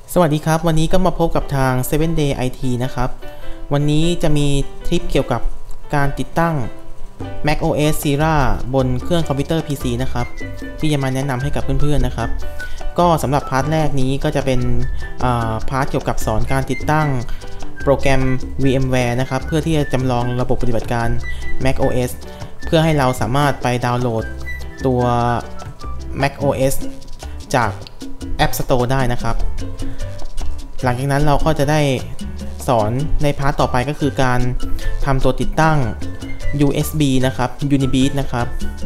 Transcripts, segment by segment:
สวัสดีครับวันนี้ก็มาพบกับทาง 7 Day IT นะครับวันนี้จะมีทริปเกี่ยวกับการติดตั้ง macOS Sierra บนเครื่องคอมพิวเตอร์ PC นะครับที่จะมาแนะนำให้กับเพื่อนๆนะครับก็สำหรับพาร์ทแรกนี้ก็จะเป็นพาร์ทเกี่ยวกับสอนการติดตั้งโปรแกรม VMware นะครับเพื่อที่จะจำลองระบบปฏิบัติการ macOS เพื่อให้เราสามารถไปดาวน์โหลดตัว macOS จาก App Store ได้นะครับหลังจากนั้นเราก็จะได้สอนในพาร์ทต่อไปก็คือการทำตัวติดตั้ง USB นะครับ Unibeat นะครับ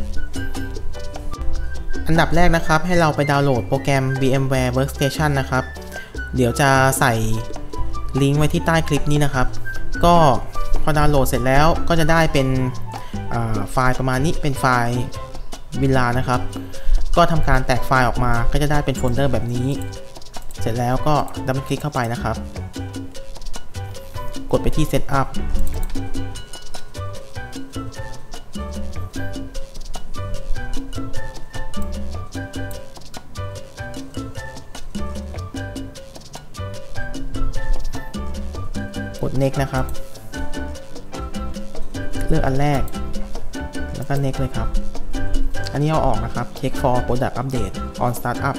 อันดับแรกนะครับให้เราไปดาวน์โหลดโปรแกรม VMware Workstation นะครับเดี๋ยวจะใส่ลิงก์ไว้ที่ใต้คลิปนี้นะครับก็พอดาวน์โหลดเสร็จแล้วก็จะได้เป็นไฟล์ประมาณนี้เป็นไฟล์วิลานะครับก็ทำการแตกไฟล์ออกมาก็จะได้เป็นโฟลเดอร์แบบนี้เสร็จแล้วก็ดับเบิลคลิกเข้าไปนะครับกดไปที่ Setup กด Next นะครับเลือกอันแรกแล้วก็ Next เลยครับอันนี้เอาออกนะครับ Check for Product Update on Startup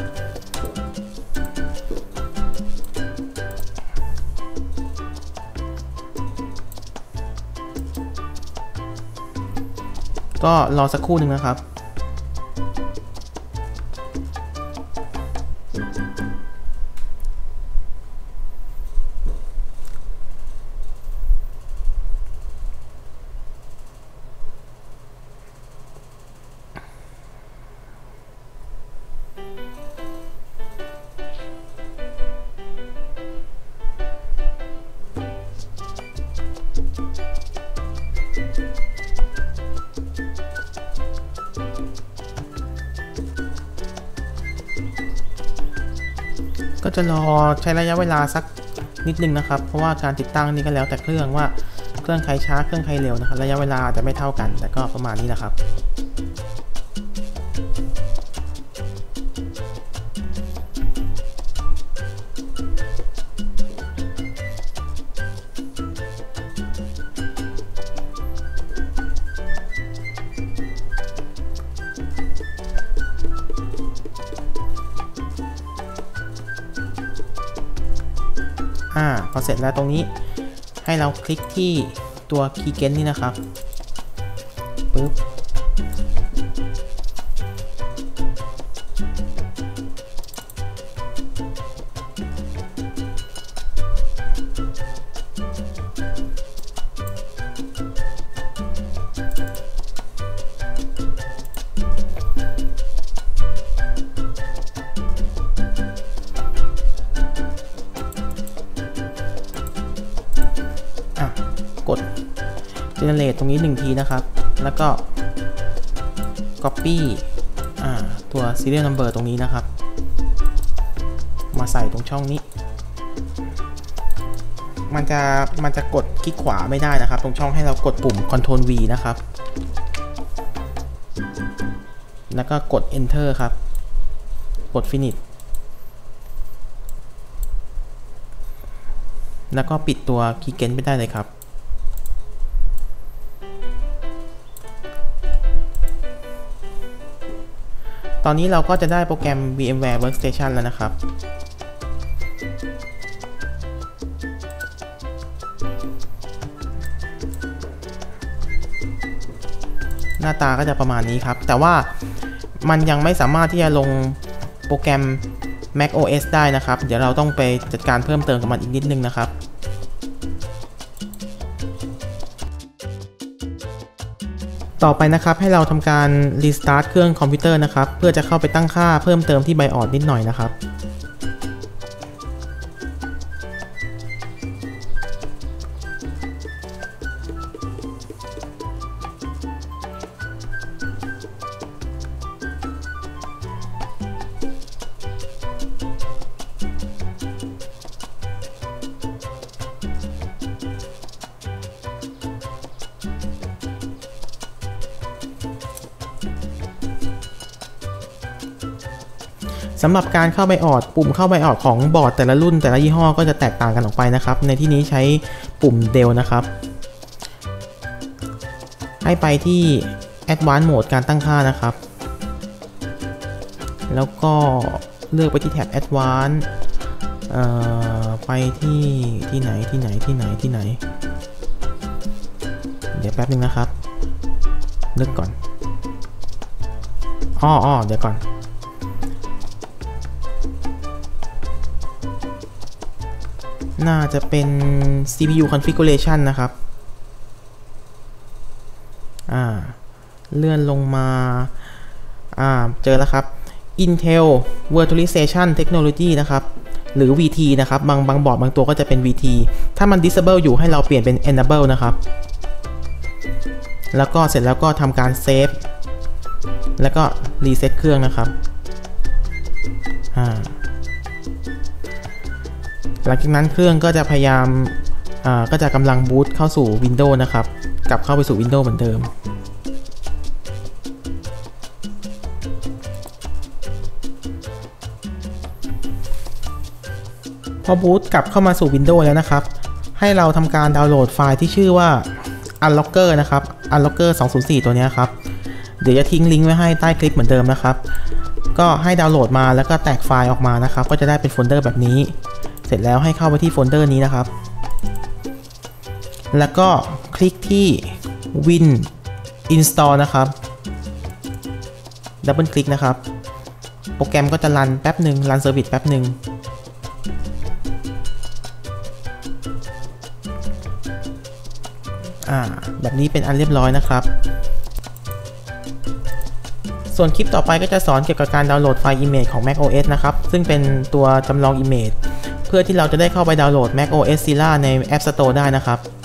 ก็รอสักครู่หนึ่งนะครับก็จะรอใช้ระยะเวลาสักนิดนึงนะครับเพราะว่าการติดตั้งนี่ก็แล้วแต่เครื่องว่าเครื่องใครช้าเครื่องใครเร็วนะครับระยะเวลาจะไม่เท่ากันแต่ก็ประมาณนี้แหละครับพอเสร็จแล้วตรงนี้ให้เราคลิกที่ตัวคีย์เกนนี่นะครับปึ๊บกด generate ตรงนี้1ทีนะครับแล้วก็ copy ตัว serial number ตรงนี้นะครับมาใส่ตรงช่องนี้มันจะกดคลิกขวาไม่ได้นะครับตรงช่องให้เรากดปุ่ม Ctrl V นะครับแล้วก็กด enter ครับกด finish แล้วก็ปิดตัวคีย์เกนไปได้เลยครับตอนนี้เราก็จะได้โปรแกรม VMware Workstation แล้วนะครับหน้าตาก็จะประมาณนี้ครับแต่ว่ามันยังไม่สามารถที่จะลงโปรแกรม macOS ได้นะครับเดี๋ยวเราต้องไปจัดการเพิ่มเติมกับมันอีกนิดนึงนะครับต่อไปนะครับให้เราทำการ Restart เครื่องคอมพิวเตอร์นะครับเพื่อจะเข้าไปตั้งค่าเพิ่มเติมที่ BIOS นิดหน่อยนะครับสำหรับการเข้าไบออดปุ่มเข้าไบออดของบอร์ดแต่ละรุ่นแต่ละยี่ห้อก็จะแตกต่างกันออกไปนะครับในที่นี้ใช้ปุ่ม Del นะครับให้ไปที่ Advanced Mode การตั้งค่านะครับแล้วก็เลือกไปที่แท็บ Advanced ไปที่ไหนเดี๋ยวแป๊บนึงนะครับเลือกก่อนเดี๋ยวก่อนน่าจะเป็น CPU configuration นะครับเลื่อนลงมาเจอแล้วครับ Intel Virtualization Technology นะครับหรือ VT นะครับบางบอร์ดบางตัวก็จะเป็น VT ถ้ามัน disable อยู่ให้เราเปลี่ยนเป็น enable นะครับแล้วก็เสร็จแล้วก็ทำการเซฟแล้วก็รีเซ็ตเครื่องนะครับหลังจากนั้นเครื่องก็จะพยายามก็จะกำลังบูตเข้าสู่ Windows นะครับกลับเข้าไปสู่ Windows เหมือนเดิมพอบูตกลับเข้ามาสู่ Windows แล้วนะครับให้เราทำการดาวน์โหลดไฟล์ที่ชื่อว่า Unlocker นะครับ Unlocker 204 ตัวนี้ครับเดี๋ยวจะทิ้งลิงก์ไว้ให้ใต้คลิปเหมือนเดิมนะครับก็ให้ดาวน์โหลดมาแล้วก็แตกไฟล์ออกมานะครับก็จะได้เป็นโฟลเดอร์แบบนี้เสร็จแล้วให้เข้าไปที่โฟลเดอร์นี้นะครับแล้วก็คลิกที่ Win Install นะครับดับเบิลคลิกนะครับโปรแกรมก็จะรันแป๊บหนึ่งรันเซอร์วิสแป๊บหนึ่งแบบนี้เป็นอันเรียบร้อยนะครับส่วนคลิปต่อไปก็จะสอนเกี่ยวกับการดาวน์โหลดไฟล์ Image ของ macOS นะครับซึ่งเป็นตัวจำลอง Image เพื่อที่เราจะได้เข้าไปดาวน์โหลด macOS Sierra ใน App Store ได้นะครับ